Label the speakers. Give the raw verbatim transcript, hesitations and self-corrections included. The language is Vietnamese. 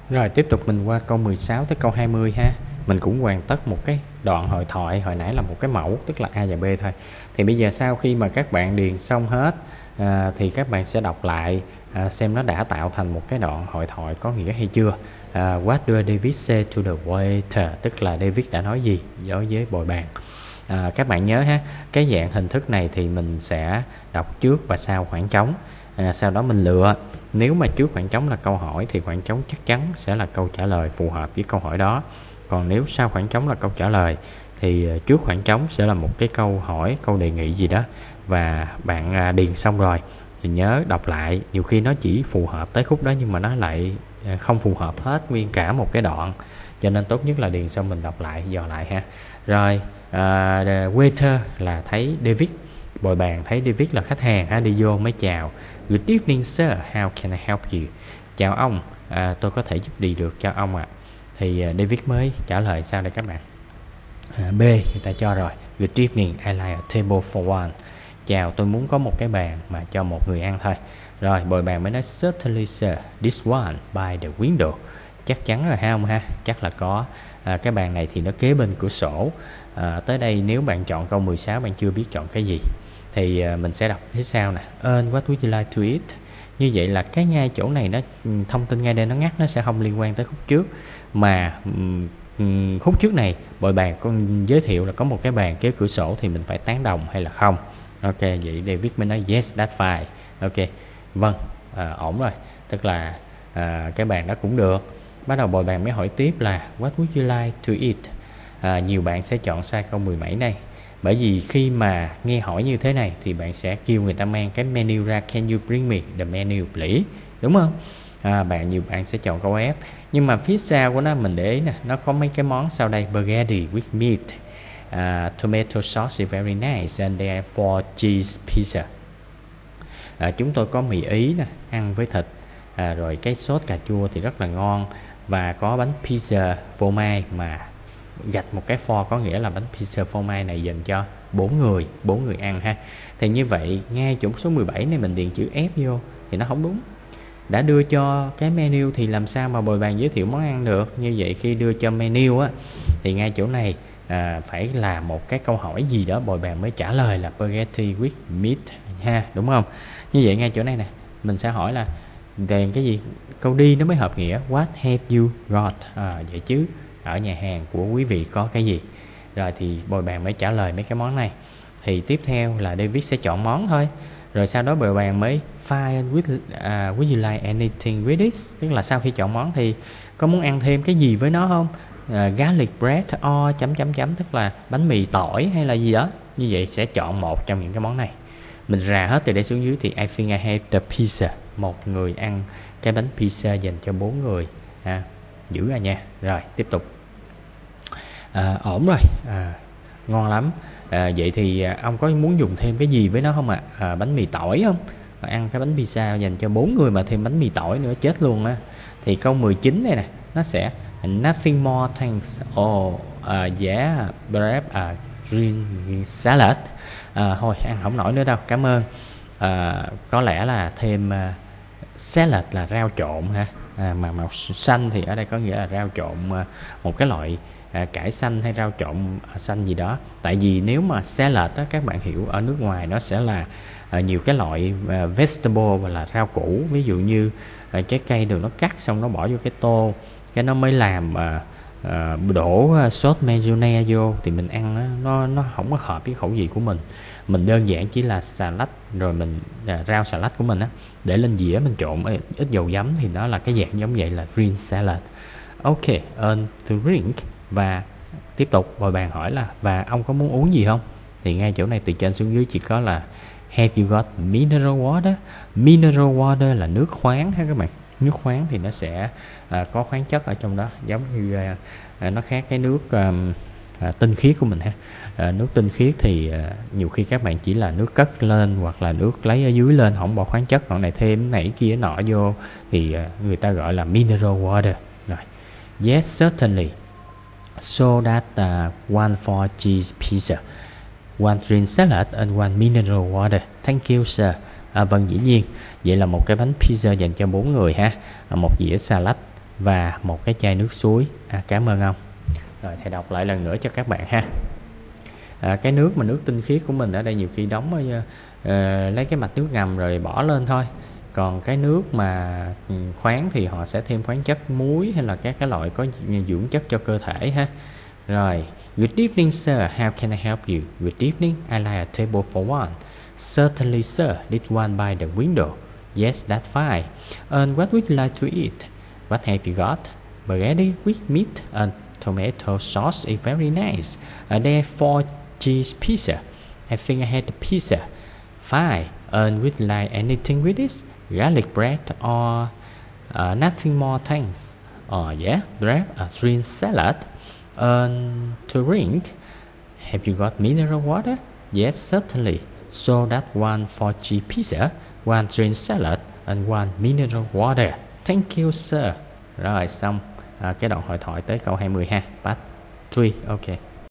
Speaker 1: Rồi tiếp tục mình qua câu mười sáu tới câu hai mươi ha. Mình cũng hoàn tất một cái đoạn hội thoại, hồi nãy là một cái mẫu tức là A và B thôi. Thì bây giờ sau khi mà các bạn điền xong hết à, thì các bạn sẽ đọc lại à, xem nó đã tạo thành một cái đoạn hội thoại có nghĩa hay chưa. à, What do David say to the waiter, tức là David đã nói gì đối với bồi bàn. à, Các bạn nhớ ha, cái dạng hình thức này thì mình sẽ đọc trước và sau khoảng trống. à, Sau đó mình lựa, nếu mà trước khoảng trống là câu hỏi thì khoảng trống chắc chắn sẽ là câu trả lời phù hợp với câu hỏi đó. Còn nếu sau khoảng trống là câu trả lời thì trước khoảng trống sẽ là một cái câu hỏi, câu đề nghị gì đó. Và bạn điền xong rồi thì nhớ đọc lại. Nhiều khi nó chỉ phù hợp tới khúc đó nhưng mà nó lại không phù hợp hết nguyên cả một cái đoạn, cho nên tốt nhất là điền xong mình đọc lại, dò lại ha. Rồi uh, waiter là thấy David, bồi bàn thấy David là khách hàng ha, đi vô mới chào. Good evening sir, how can I help you? Chào ông, à, tôi có thể giúp gì được cho ông ạ? À? Thì uh, David mới trả lời sao đây các bạn? à, B người ta cho rồi. Good evening, I like a table for one. Chào, tôi muốn có một cái bàn mà cho một người ăn thôi. Rồi bồi bàn mới nói certainly sir, this one by the window. Chắc chắn là ha ông ha, chắc là có. à, Cái bàn này thì nó kế bên cửa sổ. à, Tới đây nếu bạn chọn câu mười sáu bạn chưa biết chọn cái gì thì uh, mình sẽ đọc phía sau nè. And what would you like to eat? Như vậy là cái ngay chỗ này nó thông tin ngay đây nó ngắt, nó sẽ không liên quan tới khúc trước. Mà um, khúc trước này bồi bàn con giới thiệu là có một cái bàn kế cửa sổ thì mình phải tán đồng hay là không. Ok, vậy David mới nói yes that's fine. Ok, vâng, à, ổn rồi, tức là à, cái bàn đó cũng được. Bắt đầu bồi bàn mới hỏi tiếp là what would you like to eat? à, Nhiều bạn sẽ chọn sai câu mười bảy này. Bởi vì khi mà nghe hỏi như thế này thì bạn sẽ kêu người ta mang cái menu ra. Can you bring me the menu please? Đúng không? À, bạn nhiều bạn sẽ chọn câu F. Nhưng mà phía sau của nó mình để ý nè, nó có mấy cái món sau đây. Spaghetti with meat, uh, tomato sauce is very nice, and there four cheese pizza. à, Chúng tôi có mì Ý nè, ăn với thịt, à, rồi cái sốt cà chua thì rất là ngon. Và có bánh pizza phô mai, mà gạch một cái for có nghĩa là bánh pizza phô mai này dành cho bốn người, bốn người ăn ha. Thì như vậy ngay chỗ số mười bảy này mình điền chữ F vô thì nó không đúng. Đã đưa cho cái menu thì làm sao mà bồi bàn giới thiệu món ăn được. Như vậy khi đưa cho menu á thì ngay chỗ này à, phải là một cái câu hỏi gì đó bồi bàn mới trả lời là spaghetti with meat ha, đúng không? Như vậy ngay chỗ này nè mình sẽ hỏi là đèn cái gì, câu đi nó mới hợp nghĩa. What have you got? À, vậy chứ ở nhà hàng của quý vị có cái gì? Rồi thì bồi bàn mới trả lời mấy cái món này. Thì tiếp theo là David sẽ chọn món thôi. Rồi sau đó bồi bàn mới fine with, uh, would you like anything with it? Tức là sau khi chọn món thì có muốn ăn thêm cái gì với nó không? Uh, garlic bread or chấm chấm chấm, tức là bánh mì tỏi hay là gì đó. Như vậy sẽ chọn một trong những cái món này. Mình rà hết từ đây xuống dưới thì I think I have the pizza. Một người ăn cái bánh pizza dành cho bốn người. À, dữ rồi nha. Rồi tiếp tục. À, ổn rồi, à, ngon lắm. À, vậy thì ông có muốn dùng thêm cái gì với nó không ạ? À? À, bánh mì tỏi không? Mà ăn cái bánh pizza dành cho bốn người mà thêm bánh mì tỏi nữa chết luôn á. Thì câu mười chín này nè, nó sẽ nothing more thanks. Oh, uh, yeah, bread, uh, green salad. À, thôi ăn không nổi nữa đâu, cảm ơn. À, có lẽ là thêm uh, salad là rau trộn ha. À, mà màu xanh thì ở đây có nghĩa là rau trộn uh, một cái loại À, cải xanh hay rau trộn à, xanh gì đó. Tại vì nếu mà salad đó, các bạn hiểu ở nước ngoài nó sẽ là à, nhiều cái loại à, vegetable và là rau củ. Ví dụ như à, trái cây được nó cắt xong nó bỏ vô cái tô, cái nó mới làm à, à, đổ à, sốt mayonnaise vô thì mình ăn đó, nó nó không có hợp với khẩu vị của mình. Mình đơn giản chỉ là salad rồi mình à, rau salad của mình á để lên dĩa mình trộn ít dầu giấm thì đó là cái dạng giống vậy là green salad. Ok, and to drink. Và tiếp tục bồi bàn hỏi là và ông có muốn uống gì không? Thì ngay chỗ này từ trên xuống dưới chỉ có là have you got mineral water? Mineral water là nước khoáng ha các bạn. Nước khoáng thì nó sẽ à, có khoáng chất ở trong đó, giống như à, à, nó khác cái nước à, à, tinh khiết của mình ha. À, nước tinh khiết thì à, nhiều khi các bạn chỉ là nước cất lên hoặc là nước lấy ở dưới lên, không bỏ khoáng chất, còn này thêm này kia nọ vô thì à, người ta gọi là mineral water. Rồi, yes certainly. So that uh, one four cheese pizza, one green salad and one mineral water. Thank you sir. À, vâng dĩ nhiên. Vậy là một cái bánh pizza dành cho bốn người ha, một dĩa salad và một cái chai nước suối. À, cảm ơn ông. Rồi thầy đọc lại lần nữa cho các bạn ha. À, cái nước mà nước tinh khiết của mình ở đây nhiều khi đóng ở, uh, lấy cái mạch nước ngầm rồi bỏ lên thôi. Còn cái nước mà khoáng thì họ sẽ thêm khoáng chất, muối hay là các cái loại có dưỡng chất cho cơ thể ha. Rồi, good evening sir, how can I help you? Good evening, I like a table for one. Certainly sir, this one by the window. Yes, that's fine. And what would you like to eat? What have you got? Spaghetti with meat and tomato sauce is very nice. Uh, there are four cheese pizza. I think I had the pizza. Fine. And would you like anything with this? Garlic bread or uh, nothing more thanks? Oh yeah, bread, a green salad. And to drink, have you got mineral water? Yes, certainly. So that one for cheese pizza, one green salad, and one mineral water. Thank you, sir. Rồi xong à, cái đoạn hội thoại tới câu hai mươi ha. Part three, ok.